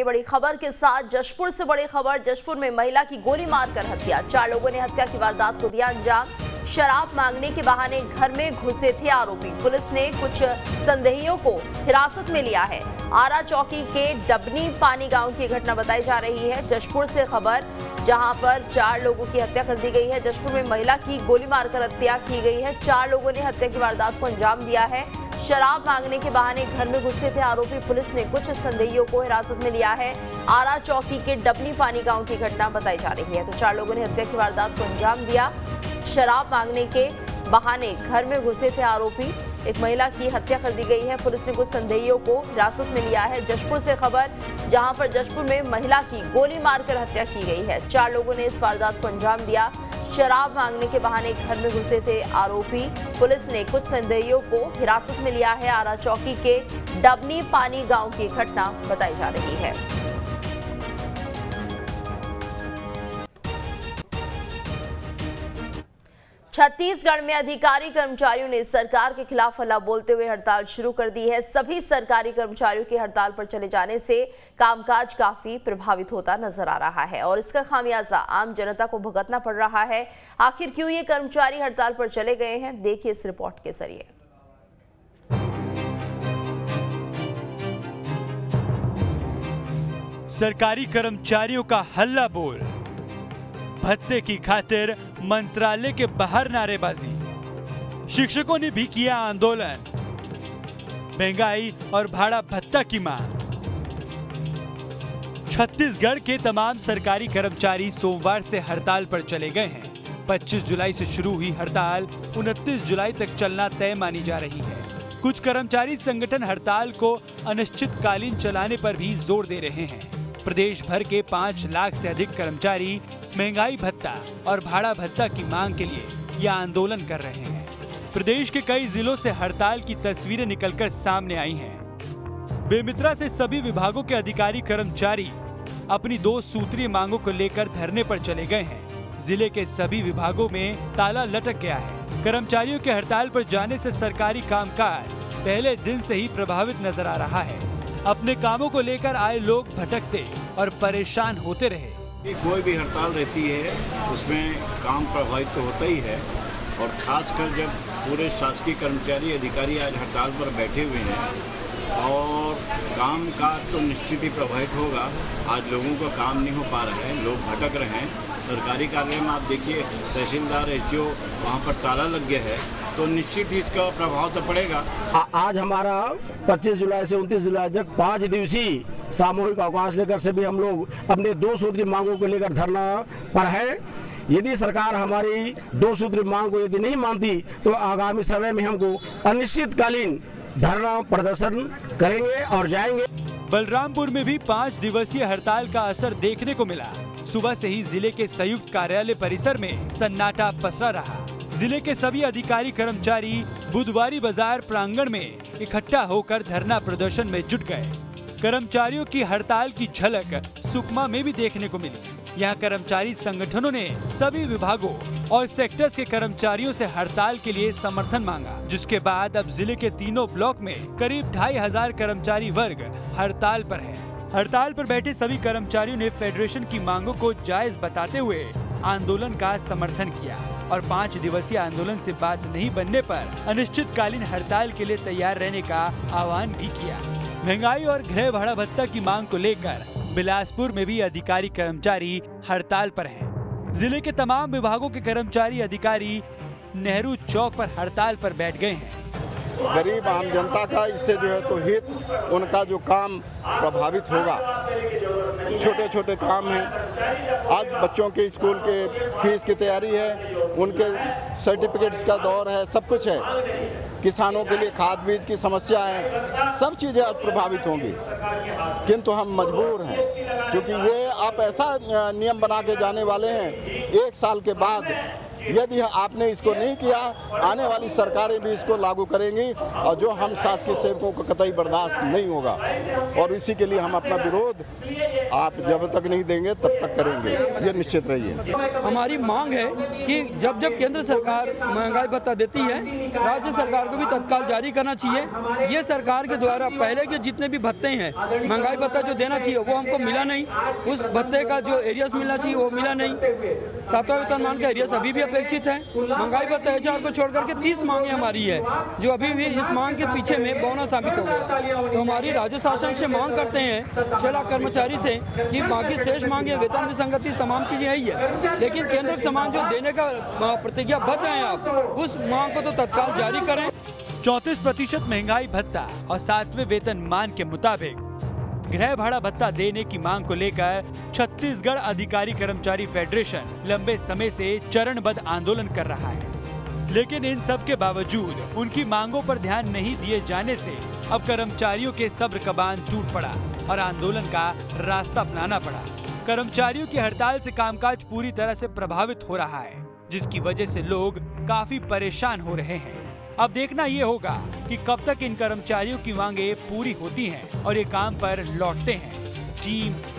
बड़ी खबर के साथ जशपुर से बड़ी खबर। जशपुर में महिला की गोली मारकर हत्या। 4 लोगों ने हत्या की वारदात को दिया अंजाम। शराब मांगने के बहाने घर में घुसे थे आरोपी। पुलिस ने कुछ संदेहियों को हिरासत में लिया है। आरा चौकी के डबनी पानी गांव की घटना बताई जा रही है। जशपुर से खबर, जहां पर 4 लोगों की हत्या कर दी गई है। जशपुर में महिला की गोली मारकर हत्या की गई है। 4 लोगों ने हत्या की वारदात को अंजाम दिया है। शराब मांगने के बहाने घर में घुसे थे आरोपी। पुलिस ने कुछ संदेहियों को हिरासत में लिया है। आरा चौकी के डबनी पानी गांव की घटना बताई जा रही है। तो 4 लोगों ने हत्या की वारदात को अंजाम दिया। शराब मांगने के बहाने घर में घुसे थे आरोपी। एक महिला की हत्या कर दी गई है। पुलिस ने कुछ संदेहियों को हिरासत में लिया है। जशपुर से खबर, जहां पर जशपुर में महिला की गोली मारकर हत्या की गई है। 4 लोगों ने इस वारदात को अंजाम दिया। शराब मांगने के बहाने घर में घुसे थे आरोपी। पुलिस ने कुछ संदेहियों को हिरासत में लिया है। आरा चौकी के डबनी पानी गांव की घटना बताई जा रही है। छत्तीसगढ़ में अधिकारी कर्मचारियों ने सरकार के खिलाफ हल्ला बोलते हुए हड़ताल शुरू कर दी है। सभी सरकारी कर्मचारियों के हड़ताल पर चले जाने से कामकाज काफी प्रभावित होता नजर आ रहा है और इसका खामियाजा आम जनता को भुगतना पड़ रहा है। आखिर क्यों ये कर्मचारी हड़ताल पर चले गए हैं, देखिए इस रिपोर्ट के जरिए। सरकारी कर्मचारियों का हल्ला बोल, भत्ते की खातिर मंत्रालय के बाहर नारेबाजी। शिक्षकों ने भी किया आंदोलन। महंगाई और भाड़ा भत्ता की मांग। छत्तीसगढ़ के तमाम सरकारी कर्मचारी सोमवार से हड़ताल पर चले गए हैं। 25 जुलाई से शुरू हुई हड़ताल 29 जुलाई तक चलना तय मानी जा रही है। कुछ कर्मचारी संगठन हड़ताल को अनिश्चितकालीन चलाने पर भी जोर दे रहे हैं। प्रदेश भर के 5 लाख से अधिक कर्मचारी महंगाई भत्ता और भाड़ा भत्ता की मांग के लिए यह आंदोलन कर रहे हैं। प्रदेश के कई जिलों से हड़ताल की तस्वीरें निकलकर सामने आई हैं। बेमित्रा से सभी विभागों के अधिकारी कर्मचारी अपनी 2 सूत्रीय मांगों को लेकर धरने पर चले गए हैं। जिले के सभी विभागों में ताला लटक गया है। कर्मचारियों के हड़ताल पर जाने से सरकारी कामकाज पहले दिन से ही प्रभावित नजर आ रहा है। अपने कामों को लेकर आए लोग भटकते और परेशान होते रहे। कोई भी हड़ताल रहती है उसमें काम प्रभावित तो होता ही है और खासकर जब पूरे शासकीय कर्मचारी अधिकारी आज हड़ताल पर बैठे हुए हैं और काम का तो निश्चित ही प्रभावित होगा। आज लोगों का काम नहीं हो पा रहा है, लोग भटक रहे हैं। सरकारी कार्यालय में आप देखिए तहसीलदार SDO वहाँ पर ताला लग गया है, तो निश्चित ही इसका प्रभाव तो पड़ेगा। आज हमारा 25 जुलाई से 29 जुलाई तक 5 दिवसीय सामूहिक अवकाश लेकर से भी हम लोग अपने 2 सूत्री मांगों को लेकर धरना पर है। यदि सरकार हमारी 2 सूत्री मांग को यदि नहीं मानती तो आगामी समय में हमको अनिश्चितकालीन धरना प्रदर्शन करेंगे और जाएंगे। बलरामपुर में भी 5 दिवसीय हड़ताल का असर देखने को मिला। सुबह से ही जिले के संयुक्त कार्यालय परिसर में सन्नाटा पसरा रहा। जिले के सभी अधिकारी कर्मचारी बुधवारी बाजार प्रांगण में इकट्ठा होकर धरना प्रदर्शन में जुट गए। कर्मचारियों की हड़ताल की झलक सुकमा में भी देखने को मिली। यहाँ कर्मचारी संगठनों ने सभी विभागों और सेक्टर्स के कर्मचारियों से हड़ताल के लिए समर्थन मांगा, जिसके बाद अब जिले के तीनों ब्लॉक में करीब 2500 कर्मचारी वर्ग हड़ताल पर है। हड़ताल पर बैठे सभी कर्मचारियों ने फेडरेशन की मांगों को जायज बताते हुए आंदोलन का समर्थन किया और 5 दिवसीय आंदोलन से बात नहीं बनने पर अनिश्चितकालीन हड़ताल के लिए तैयार रहने का आह्वान भी किया। महंगाई और गृह भाड़ा भत्ता की मांग को लेकर बिलासपुर में भी अधिकारी कर्मचारी हड़ताल पर हैं। जिले के तमाम विभागों के कर्मचारी अधिकारी नेहरू चौक पर हड़ताल पर बैठ गए हैं। गरीब आम जनता का इससे जो है तो हित, उनका जो काम प्रभावित होगा। छोटे छोटे काम हैं। आज बच्चों के स्कूल के फीस की तैयारी है, उनके सर्टिफिकेट्स का दौर है, सब कुछ है। किसानों के लिए खाद बीज की समस्या है, सब चीज़ें आज प्रभावित होंगी। किंतु हम मजबूर हैं, क्योंकि ये आप ऐसा नियम बना के जाने वाले हैं 1 साल के बाद यदि आपने इसको नहीं किया, आने वाली सरकारें भी इसको लागू करेंगी और जो हम शासकीय सेवकों को कतई बर्दाश्त नहीं होगा। और इसी के लिए हम अपना विरोध आप जब तक नहीं देंगे तब तक करेंगे, ये निश्चित रहिए। हमारी मांग है कि जब जब केंद्र सरकार महंगाई भत्ता देती है, राज्य सरकार को भी तत्काल जारी करना चाहिए। ये सरकार के द्वारा पहले के जितने भी भत्ते हैं, महंगाई भत्ता जो देना चाहिए वो हमको मिला नहीं, उस भत्ते का जो एरियस मिलना चाहिए वो मिला नहीं। 7वां वेतनमान का एरियस अभी भी अपेक्षित है। महंगाई भत्ता HR को छोड़ करके 30 मांगे हमारी है, जो अभी भी इस मांग के पीछे में बौना साबित हो गया। तो हमारी राज्य शासन से मांग करते हैं 6 लाख कर्मचारी से कि बाकी शेष मांगे, वेतन विसंगति, तमाम चीजें यही है, लेकिन केंद्र के समान जो देने का प्रतिज्ञाबद्ध हैं आप, उस मांग को तो तत्काल जारी करें। 34% महंगाई भत्ता और 7वें वेतनमान के मुताबिक गृह भाड़ा भत्ता देने की मांग को लेकर छत्तीसगढ़ अधिकारी कर्मचारी फेडरेशन लंबे समय से चरणबद्ध आंदोलन कर रहा है। लेकिन इन सब के बावजूद उनकी मांगों पर ध्यान नहीं दिए जाने से अब कर्मचारियों के सब्र का बांध टूट पड़ा और आंदोलन का रास्ता अपनाना पड़ा। कर्मचारियों की हड़ताल से कामकाज पूरी तरह से प्रभावित हो रहा है, जिसकी वजह से लोग काफी परेशान हो रहे हैं। अब देखना ये होगा कि कब तक इन कर्मचारियों की मांगे पूरी होती हैं और ये काम पर लौटते हैं। टीम